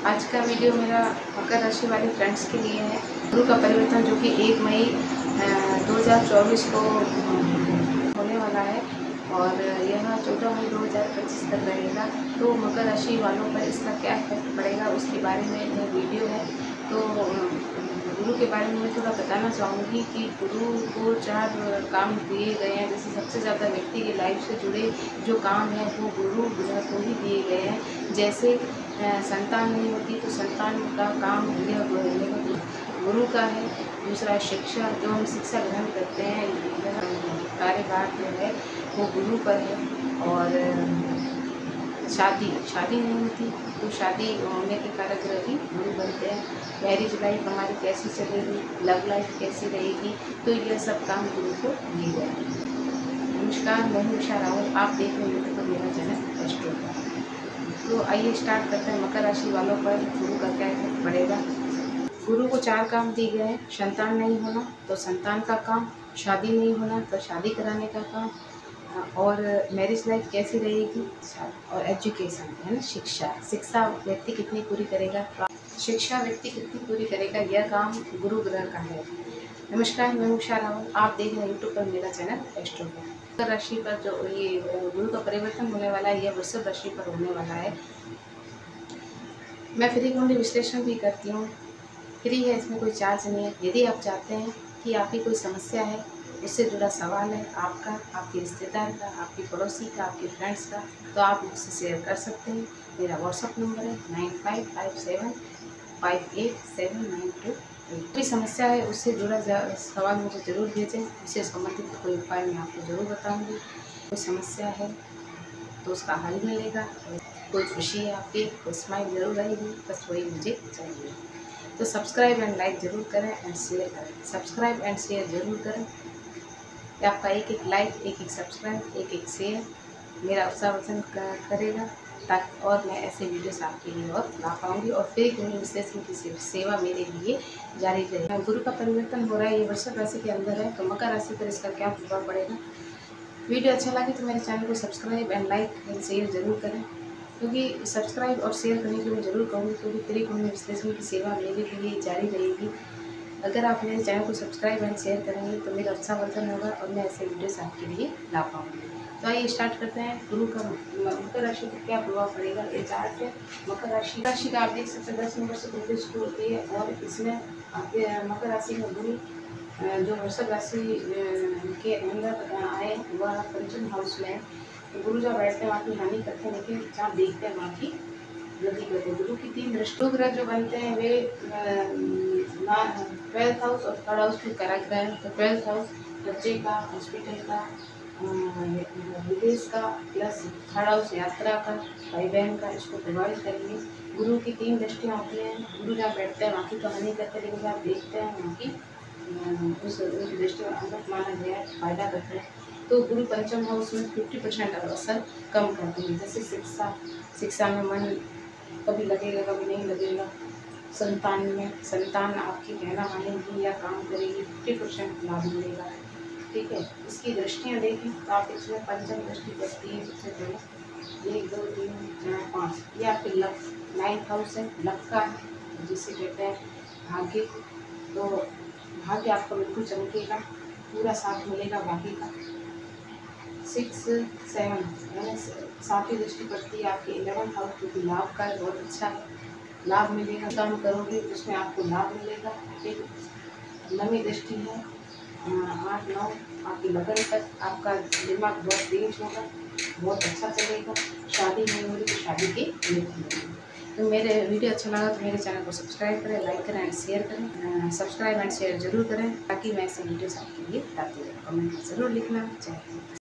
आज का वीडियो मेरा मकर राशि वाले फ्रेंड्स के लिए है। गुरु का परिवर्तन जो कि 1 मई 2024 को होने वाला है और यह 14 मई 2025 तक रहेगा। तो मकर राशि वालों पर इसका क्या इफेक्ट पड़ेगा उसके बारे में यह वीडियो है। तो गुरु के बारे में मैं थोड़ा बताना चाहूँगी कि गुरु को 4 काम दिए गए हैं। जैसे सबसे ज़्यादा व्यक्ति की लाइफ से जुड़े जो काम है वो गुरु ग्रह को ही दिए गए हैं। जैसे संतान नहीं होती तो संतान का काम यह गुरु का है। दूसरा शिक्षा, जो हम शिक्षा ग्रहण करते हैं, कार्यभार जो है वो गुरु पर है। और शादी नहीं होती तो शादी होने के कारक ग्रह भी गुरु बनते हैं। मैरिज लाइफ हमारी कैसी चलेगी, लव लाइफ कैसी रहेगी, तो यह सब काम गुरु को दिए गए हैं। नमस्कार, मैं हूं उषा रावल, आप देख रहे हैं यूट्यूब पर मेरा चैनल एस्ट्रो। तो आइए स्टार्ट करते हैं। मकर राशि वालों पर गुरु का क्या इफेक्ट पड़ेगा। गुरु को 4 काम दिए गए हैं। संतान नहीं होना तो संतान का काम, शादी नहीं होना तो शादी कराने का काम, और मैरिज लाइफ कैसी रहेगी, और एजुकेशन है ना, शिक्षा व्यक्ति कितनी पूरी करेगा, शिक्षा व्यक्ति कितनी पूरी करेगा, यह काम गुरु ग्रह का है। नमस्कार, मैं उषा रावल, आप देख रहे हैं यूट्यूब पर मेरा चैनल एस्ट्रो। मकर राशि पर जो ये गुरु का परिवर्तन होने वाला है, यह वृषभ राशि पर होने वाला है। मैं फ्री कुंडली विश्लेषण भी करती हूँ, फ्री है, इसमें कोई चार्ज नहीं है। यदि आप चाहते हैं कि आपकी कोई समस्या है, उससे जुड़ा सवाल है आपका, आपके रिश्तेदार का, आपके पड़ोसी का, आपके फ्रेंड्स का, तो आप मुझसे शेयर कर सकते हैं। मेरा व्हाट्सअप नंबर है 9557587928। कोई समस्या है उससे जुड़ा सवाल मुझे ज़रूर भेजें, उससे संबंधित कोई उपाय मैं आपको ज़रूर बताऊंगी। कोई समस्या है तो उसका हल मिलेगा, कोई खुशी है आपकी, कोई स्माइल जरूर रहेगी, बस वही मुझे चाहिए। तो सब्सक्राइब एंड लाइक ज़रूर करें एंड शेयर करें। सब्सक्राइब एंड शेयर ज़रूर करें। आपका एक लाइक, एक सब्सक्राइब, एक शेयर मेरा उत्साहवर्धन करेगा, ताकि और मैं ऐसे वीडियोस आपके लिए और ला पाऊँगी। और फ्री कुंडली विश्लेषण की सेवा मेरे लिए जारी रहेगी। गुरु का परिवर्तन हो रहा है, ये वृषभ राशि के अंदर है, तो मकर राशि पर इसका क्या प्रभाव पड़ेगा। वीडियो अच्छा लगे तो मेरे चैनल को subscribe and like and share ज़रूर करें, क्योंकि सब्सक्राइब और शेयर करने के लिए ज़रूर कहूँगी, क्योंकि फ्री कुंडली विश्लेषण की सेवा मेरे लिए जारी रहेगी। अगर आप मेरे चैनल को सब्सक्राइब एंड शेयर करेंगे तो मेरा उत्साहवर्धन होगा और मैं ऐसे वीडियोस आपके लिए ला पाऊँगी। तो आइए स्टार्ट करते हैं। गुरु का मकर राशि पर क्या प्रभाव पड़ेगा, ये चार्ट है। मकर राशि का आप देख सकते हैं 10 नंबर से 29 को होती है, और इसमें आपके मकर राशि में गुरु जो वृषभ राशि के अंदर आए वह पंचम हाउस में है। तो गुरु जहाँ बैठते हैं वहाँ की हानि करते हैं, लेकिन जहाँ देखते हैं वहाँ की वृद्धि करते हैं। गुरु की 3 दृष्टि ग्रह जो बनते हैं वे 12th हाउस और 3rd हाउस के कारक ग्रह हैं। तो 12th हाउस बच्चे का, हॉस्पिटल का, विदेश का, प्लस 3rd हाउस यात्रा का, भाई बहन का, इसको प्रभावित करेंगे। गुरु की 3 दृष्टियाँ होती हैं। गुरु जहाँ बैठते हैं वहाँ की तो हानि करते हैं, लेकिन जहाँ देखते हैं वहाँ की उनकी दृष्टि में अंगत माना गया है, फायदा करते हैं। तो गुरु पंचम हाउस में 50% अवसर कम करते हैं। जैसे शिक्षा में मन कभी लगेगा कभी नहीं लगेगा। संतान आपकी कहना मानेगी या काम करेगी, 50% लाभ मिलेगा। ठीक है, इसकी दृष्टियाँ देखें तो आप इसमें पंचम दृष्टि पड़ती है सबसे पहले 1 2 3 4 5, ये आपके लक 9th हाउस है, लक का है, जिसे कहते हैं भाग्य। तो भाग्य आपका बिल्कुल चमकेगा, पूरा साथ मिलेगा भाग्य का। 6 7 यानी 7वीं दृष्टि पड़ती है आपके 11th हाउस, क्योंकि लाभ का बहुत अच्छा है, लाभ मिलेगा। काम करोगे उसमें आपको लाभ मिलेगा। फिर 9वीं दृष्टि है 8 9 आपकी लगन तक, आपका दिमाग बहुत तेज होगा, बहुत अच्छा चलेगा। शादी नहीं हो रही तो शादी की नीति। तो मेरे वीडियो अच्छा लगा तो मेरे चैनल को सब्सक्राइब करें, लाइक करें एंड शेयर करें। सब्सक्राइब एंड शेयर जरूर करें ताकि मैं ऐसे वीडियोस आपके लिए लाती रहूँ। कमेंट में ज़रूर लिखना चाहिए।